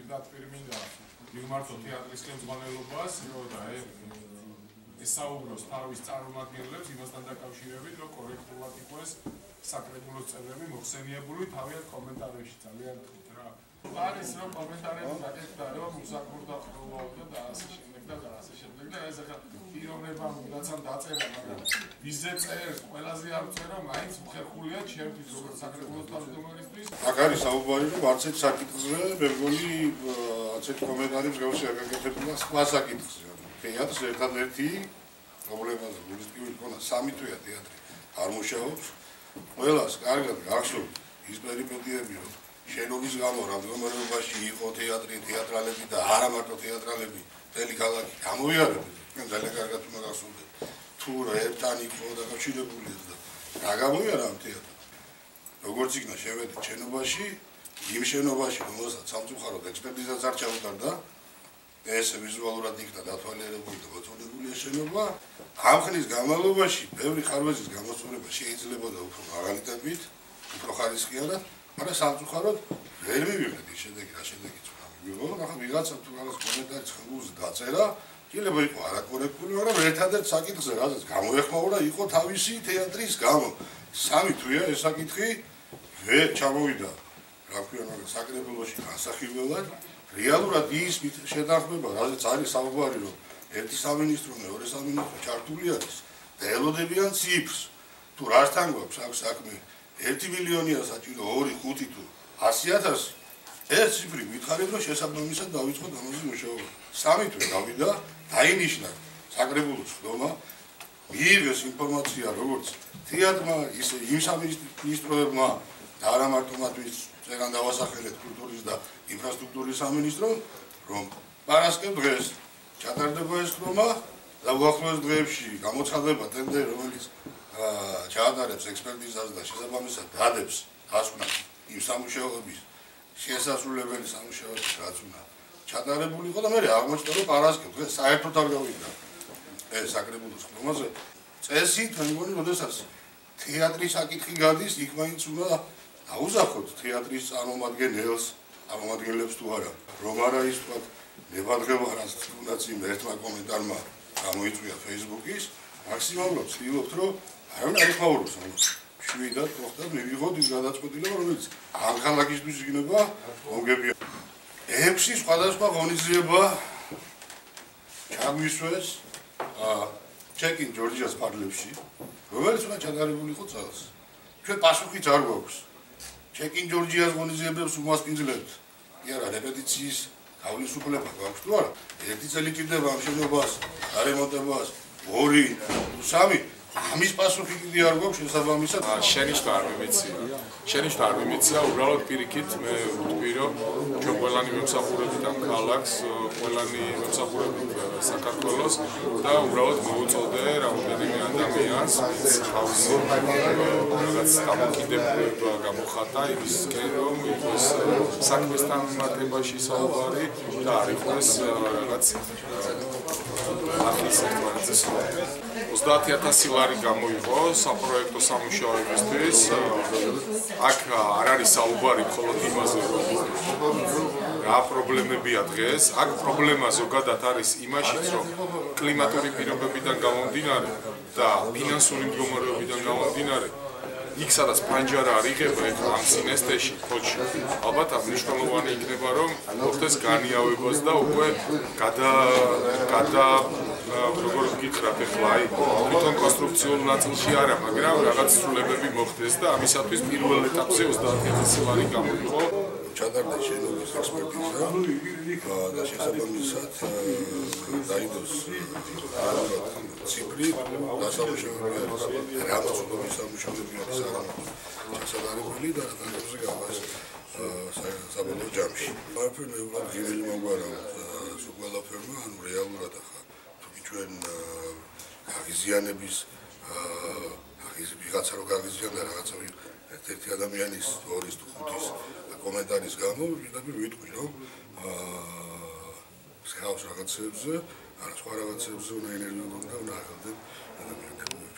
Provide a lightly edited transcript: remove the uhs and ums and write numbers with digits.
დაპირმინდა მიმართო თეატრის ხელმძღვანელობას, და ესაუბროს თავის წარმომადგენლებს იმასთან დაკავშირებით, რომ კორექტულად იყოს საკრებულოს წევრები მოხსენიებული თავიანთ კომენტარებში. ძალიან გთხოვთ რა. არის რომ კომენტარები დაკეთდა, რომ უსაკურდა ხოლმე და ასე შემდეგ და ასე შემდეგ და ეს ახლა პიროვნებამ რაცამ დაწერა, მაგრამ ვიზე წერს, ყველაზე არ წერო, მაინც მხერხულია ჩემთვის როგორც საკრებულოს თავმჯდომარისთვის. აქ არის საუბარი, რომ არც ერთ საკითხზე მე მგონი ასეთი კომენტარი მსგავსი არ გაკეთებულა სხვა საკითხზე. თეატრს ერთადერთი პრობლემაა გულისტივი ქონა, სამი თვეა თეატრი არ მუშაობს. ყველას კარგად გახსოვთ ის პერიპეტიები, რომ შენობის გამო რამდენობაში იყო თეატრი, თეატრალები და არა მარტო თეატრალები, მთელი ქალაქი გამოიარებდა. ძალიან კარგად უნდა გახსოვდეთ. თუ ერთთან იყო დაკავშირებული და რა გამოიარა ამ თეატრს. როგორც იქნა შევედით შენობაში, იმ შენობაში, რომელსაც სამწუხაროდ ექსპერტიზაც არ ჩაუტარდა, ეს ვიზუალურად იქნა დათვალიერებული და მოწოდებული შენობა. ამ ხნის განმავლობაში ბევრი ხარვეზის გამოსწორება შეიძლება და უფრო მაგალითებით, უფრო ხარისხიანად, მაგრამ სამწუხაროდ ვერ მივიღეთ ის შედეგი, რა შედეგიც უნდა მივიღო. ახლა ვიღაცა თუ რაღაც კომენტარი ხმულზე დაწერა, შეიძლება იყო არაკორექტული, მაგრამ ერთადერთ საკითხზე, რაზეც გამოეხმაურა, იყო თავისი თეატრის გამო. სამი თვეა ეს საკითხი ვერ ჩამოვიდა, რა ქვია, საკრებულოში განსახილველად. რეალურად ის შეთანხმება, რაზეც არის საუბარი, რომ ერთი სამინისტრო, მეორე სამინისტრო ჩართული არის და ელოდებიან ციფრს. თუ რასთან გვაქვს აქ საქმე 1 მილიონია საჭირო, 2, 5 თუ 100,000, ეს ციფრი გითხარით, რომ შესაბამისად დავიწყოთ ამაზე მუშაობა. სამი თვე გავიდა, დაინიშნა საკრებულოს ხდომა, მიიღეს ინფორმაცია, როგორც თეატრმა, ისე იმ სამინისტროებმა და არა მარტო მათთვის წერან დავასახელეთ კულტურის და ინფრასტრუქტურის სამინისტრომ, რომ პარასკევ დღეს ჩატარდება ეს ხდომა და უახლოეს დღეებში გამოცხადება ტენდერი, რომელიც ჩაატარებს ექსპერტიზას და შესაბამისად დადებს დასკვნას იმ სამუშაოების შესასრულებელი სამუშაოების, რაც უნდა ჩატარებული იყო და მე აღმოჩნდა, რომ პარასკევ დღეს საერთოდ არ გავიდა ეს საკრებულოს ხდომაზე. წესით მე მგონი, როდესაც თეატრის საკითხი გადის, იქ მაინც უნდა დაუზახოთ თეატრის წარმომადგენლებს თუ არა. რომ არა ის თქვა ნებადღება, რაც თუნდაც იმ ერთმა კომენტარმა გამოიწვია Facebook-ის, მაქსიმალურად ვცდილობთ, რომ არავინ არ ეხმაუროს ამას. შვიდად მოხდა მივიღოთ ის გადაწყვეტილება, რომელიც ამ ქალაქისთვის იქნება მოგებია. 6 სხვადასხვა ღონისძიება ჩაგვისვეს ჩეკინ ჯორჯიას ფარგლებში, რომელიც უნდა ჩატარებული იყო წელს. ჩვენ პასუხიც არ გვაქვს. ჩეკინ ჯორჯიას ღონისძიებებს უმასპინძლებთ. კი არა, რეპეტიციის თავისუფლება გვაქვს თუ არა? 1 წელი ჭირდება ამ შენობას, არემონტებას, 2 თუ 3. ამის პასუხი კიდე არ გვაქვს შესაბამისად. შენიშნა არ მიმეცია, უბრალოდ პირიქით მე ვთქვი, რომ ჩვენ ყველანი მემსახურებით ამ ქალაქს, ყველანი მემსახურებით საქართველოს და უბრალოდ მოუწოდე რამდენიმე ადამიანს თავისი რაღაც დამოკიდებულება გამოხატა იმისკენ, რომ იყოს საქმესთან მიმართებაში საუბარი და არ იყოს რაღაც ახლის ერთმანეთის 30,000 ლარი გამოიყო საპროექტო სამუშაოებისთვის. აქ არ არის საუბარი მხოლოდ იმაზე, რომ რა პრობლემებია დღეს. აქ პრობლემა ზოგადად არის იმაშიც, რომ კლიმატური პირობებიდან გამომდინარე და ფინანსური მდგომარეობიდან გამომდინარე, იქ სადაც პანჯარა არ იღება ამ სინესტეში, ფოჩი. ალბათ მნიშვნელოვანი იქნება, რომ მოხდეს განიავებას და უკვე როგორ გითხრათ ახლა აი თვითონ კონსტრუქციულ ნაწილში არა, მაგრამ რაღაც ცვლილებები მოხდეს და ამისათვის პირველ ეტაპზე 30,000 ლარი გამოიყო. ჩატარდა შენობის ექსპერტიზა და შესაბამისად დაიდოს ციფრი დასამუშავებელი არის. რამოცობის სამუშაოები არის ჩასატარებელი და რაღაცებზე გავას საბოლოო ჯამში. არაფერი უბრალოდ ღირილი მოგვარავთ სულ ყველაფერმა, ანუ რეალურად ახლა ჩვენ აღიზიანების ვიღაცა რო გაღიზიანდა რაღაცა ერთ-ერთი ადამიანის 2 თუ 5 კომენტარის გამო ვიტყვი, რომ მსგავს რაღაცებზე, ან სხვა რაღაცებზე უნდა ენერგია უნდა აღებდნენ ადამიანები.